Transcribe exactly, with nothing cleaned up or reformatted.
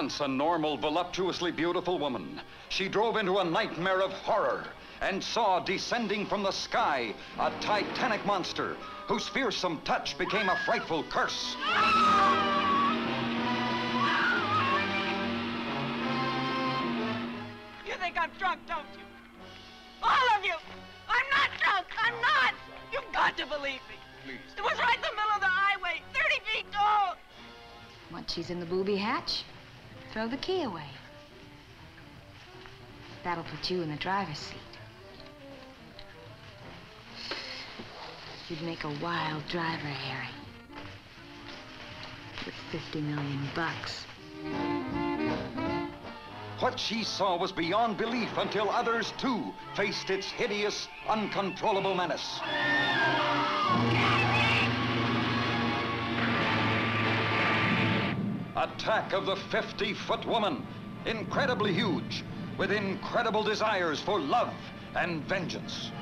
Once a normal, voluptuously beautiful woman, she drove into a nightmare of horror and saw descending from the sky a titanic monster whose fearsome touch became a frightful curse. You think I'm drunk, don't you? All of you! I'm not drunk! I'm not! You've got to believe me. Please. It was right in the middle of the highway, thirty feet tall. Once she's in the booby hatch, throw the key away. That'll put you in the driver's seat. You'd make a wild driver, Harry. With fifty million bucks. What she saw was beyond belief until others, too, faced its hideous, uncontrollable menace. Attack of the fifty-foot woman, incredibly huge, with incredible desires for love and vengeance.